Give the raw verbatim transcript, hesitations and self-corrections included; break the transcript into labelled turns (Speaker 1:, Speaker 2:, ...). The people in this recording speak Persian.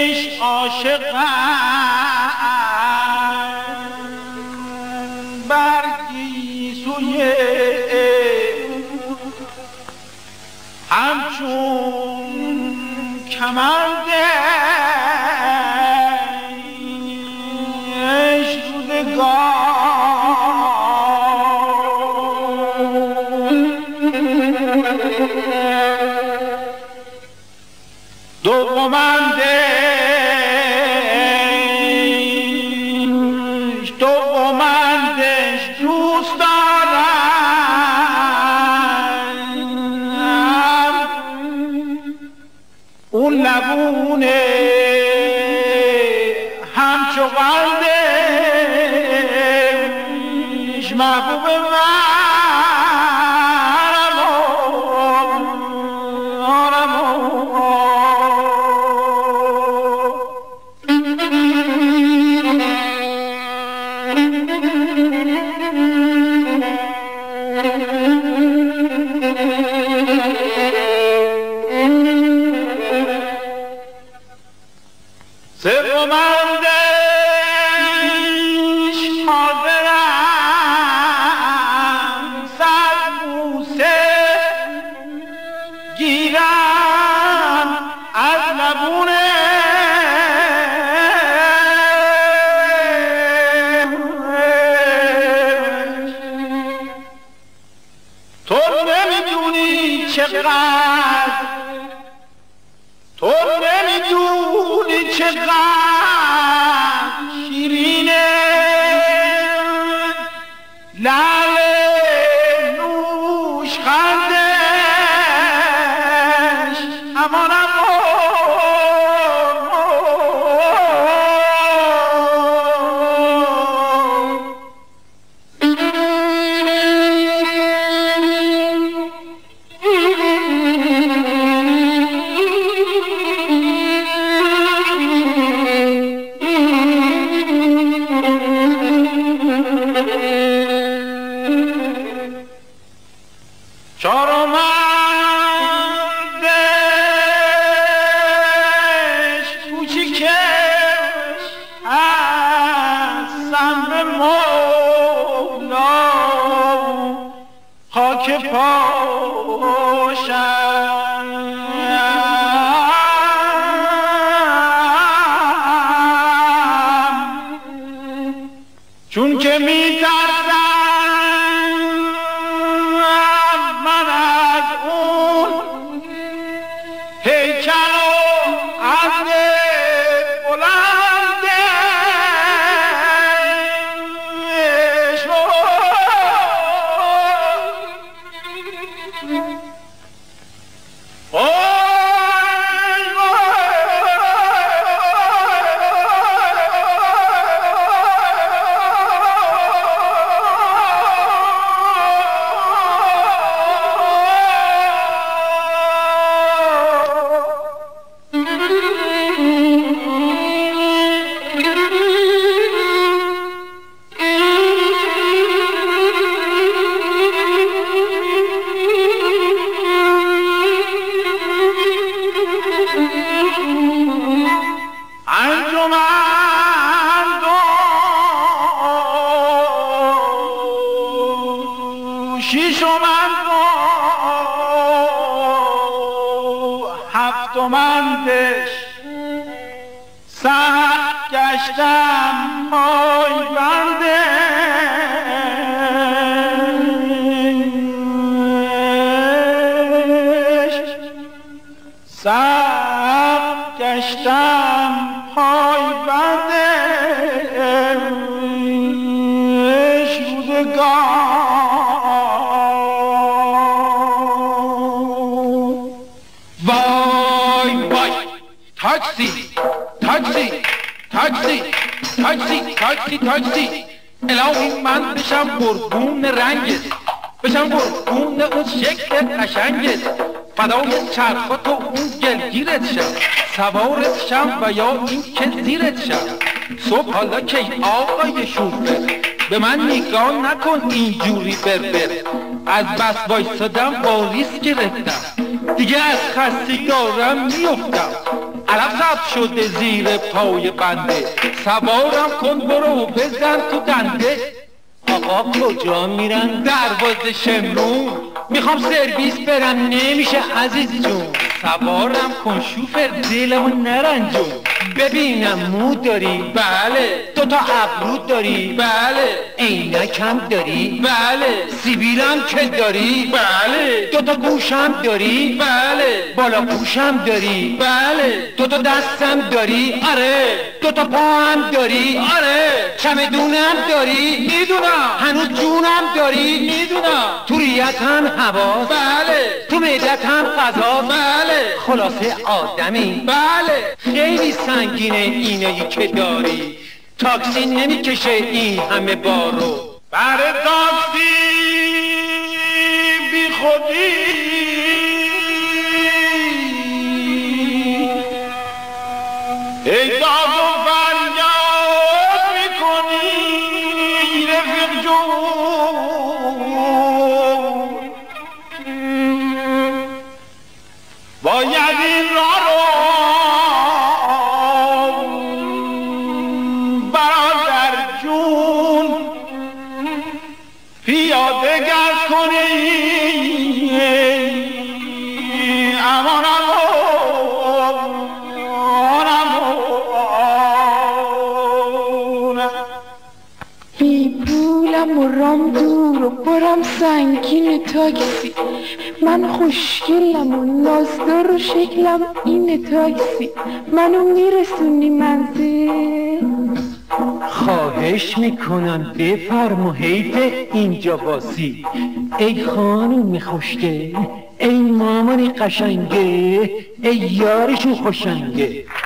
Speaker 1: برگی سوی همچون کمند رودگان دومندش دومندش دوست دارم اون لبونه همچو قلبش محبوب من چقدر تو نمیدونی چقدر شیرینه لعل نوش خندش امانم خاک پاشم چون که می ترسم من از اون هیکل و عهد شیشمند و هفتمندش سخت گشتم پای بندش سخت گشتم پای بندش رودگان تاکسی تاکسی تاکسی تاکسی تاکسی تاکسی الهی من بشم قربون رنگت بشم قربون اون شکل قشنگت فدای چرخات و اون گلگیرت شم سوارت شم و یا این که زیرت شم صبح حالا کی آقای شوفر به من نگاه نکن اینجوری بربر از بس وایسادم با ریسک گرفتم دیگه از خستی دارم میفتم علف ضبط شده زیر پای بنده، سوارم کن برو بزن تو دنده.
Speaker 2: آقا کجا میرن؟
Speaker 1: دروازه شمرون، میخوام سرویس برم نمیشه عزیز جون.
Speaker 2: سوارم کن شوفر دلمو نرنجون. ببینم مو داری؟
Speaker 1: بله.
Speaker 2: دوتا ابرو داری؟
Speaker 1: بله.
Speaker 2: عینکم داری؟
Speaker 1: بله.
Speaker 2: سیبیلم که داری؟
Speaker 1: بله.
Speaker 2: دوتا گوشم داری؟
Speaker 1: بله.
Speaker 2: بالا پوشم داری؟
Speaker 1: بله.
Speaker 2: دوتا دستم داری؟
Speaker 1: آره.
Speaker 2: دوتا پاهم داری؟
Speaker 1: آره.
Speaker 2: چمدونم داری؟
Speaker 1: میدونم.
Speaker 2: هنوز جونم داری؟
Speaker 1: میدونم.
Speaker 2: تو ریتم حواس؟
Speaker 1: بله.
Speaker 2: تو معدتم غذا؟
Speaker 1: بله.
Speaker 2: خلاصه آدمی؟
Speaker 1: بله.
Speaker 2: خیلی سنگینه اینایی که داری، تاکسی نمیکشه این همه بارو.
Speaker 1: بر تاکسی بی خودی ای داد و فریاد میکنی رفیق جون. باید این راه رو برادر جون پیاده گر کنی. امان امان
Speaker 3: بی پولم و رام دور و برم سنگین تاکسی. من خوشگلم و نازدار و شکلم این تاکسی. منو میرسونی منزل؟
Speaker 2: خواهش میکنم بفرما حیف اینجا باسی. ای خانوم خوشگل، ای مامانی قشنگه، ای یارشون خوشنگه.